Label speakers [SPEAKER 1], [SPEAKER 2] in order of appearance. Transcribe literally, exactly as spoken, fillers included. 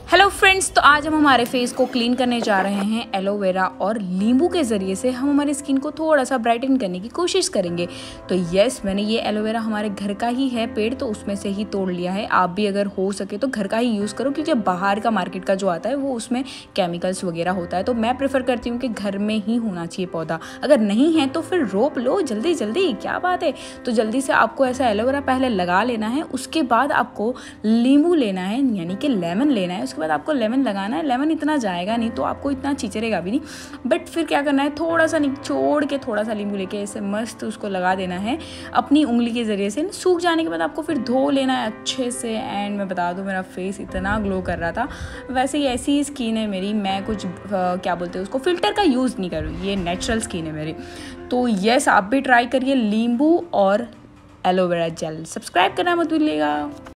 [SPEAKER 1] Hello friends, तो आज हम हमारे फेस को क्लीन करने जा रहे हैं एलोवेरा और नींबू के ज़रिए से हम हमारी स्किन को थोड़ा सा ब्राइटन करने की कोशिश करेंगे। तो यस, मैंने ये एलोवेरा हमारे घर का ही है पेड़, तो उसमें से ही तोड़ लिया है। आप भी अगर हो सके तो घर का ही यूज़ करो, क्योंकि बाहर का मार्केट का जो आता है वो उसमें केमिकल्स वगैरह होता है। तो मैं प्रेफर करती हूँ कि घर में ही होना चाहिए पौधा। अगर नहीं है तो फिर रोप लो जल्दी जल्दी, क्या बात है। तो जल्दी से आपको ऐसा एलोवेरा पहले लगा लेना है। उसके बाद आपको नींबू लेना है, यानी कि लेमन लेना है। उसके बाद आपको लेमन लगाना है। लेमन इतना जाएगा नहीं तो आपको इतना चिचरेगा भी नहीं, बट फिर क्या करना है, थोड़ा सा निचोड़ के थोड़ा सा नींबू लेके ऐसे मस्त उसको लगा देना है अपनी उंगली के ज़रिए से। सूख जाने के बाद आपको फिर धो लेना है अच्छे से। एंड मैं बता दूं, मेरा फेस इतना ग्लो कर रहा था। वैसे ही ऐसी ही स्किन है मेरी, मैं कुछ आ, क्या बोलते हैं उसको, फिल्टर का यूज़ नहीं करूँ, ये नेचुरल स्किन है मेरी। तो यस, आप भी ट्राई करिए नींबू और एलोवेरा जेल। सब्सक्राइब करना मत भूलिएगा।